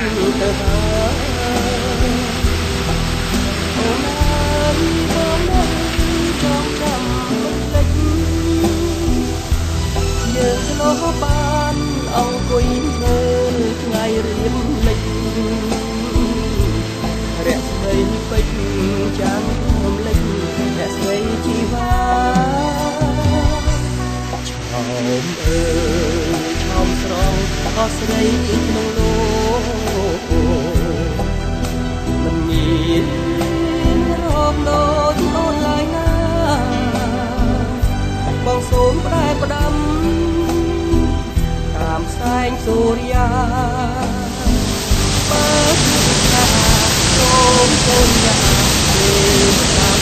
ទៅហើយអូនអើយបងនឹងចង់ចាំពេចយើងធ្លាប់បានអង្គុយមើលថ្ងៃរៀបលិចរស្មីពេជ្រចាំរំលេចរស្មីជីវ៉ាឆោមអើយឆោមស្រងអស់ស្រីក្នុងលោកមិនមានរកដូចអូនឡើយណាបងសូមប្រែផ្ដាំតាមแสงសូរ្យាបើថាសូមសូមយ៉ាទេ